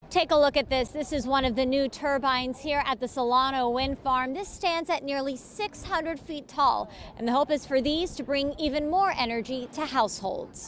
Take a look at this. This is one of the new turbines here at the Solano wind farm. This stands at nearly 600 feet tall, and the hope is for these to bring even more energy to households.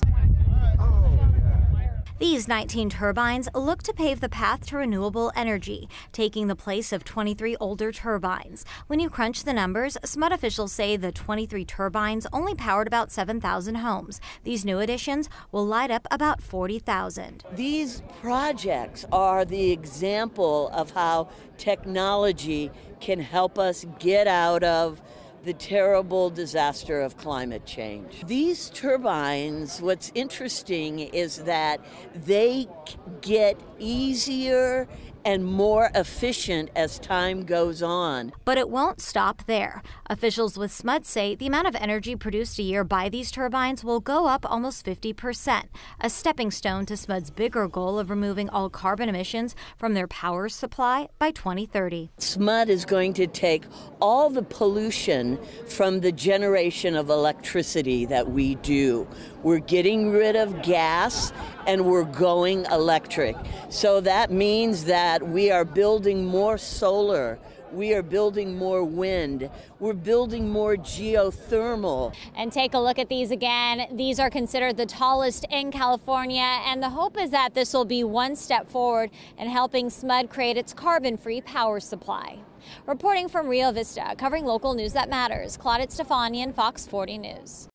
These 19 turbines look to pave the path to renewable energy, taking the place of 23 older turbines. When you crunch the numbers, SMUD officials say the 23 turbines only powered about 7,000 homes. These new additions will light up about 40,000. These projects are the example of how technology can help us get out of the terrible disaster of climate change. These turbines, what's interesting is that they get easier and more efficient as time goes on. But it won't stop there. Officials with SMUD say the amount of energy produced a year by these turbines will go up almost 50%, a stepping stone to SMUD's bigger goal of removing all carbon emissions from their power supply by 2030. SMUD is going to take all the pollution from the generation of electricity that we do. We're getting rid of gas and we're going electric. So that means that we are building more solar, we are building more wind, we're building more geothermal. And take a look at these again. These are considered the tallest in California, and the hope is that this will be one step forward in helping SMUD create its carbon-free power supply. Reporting from Rio Vista, covering local news that matters, Claudette Stefanian, Fox 40 News.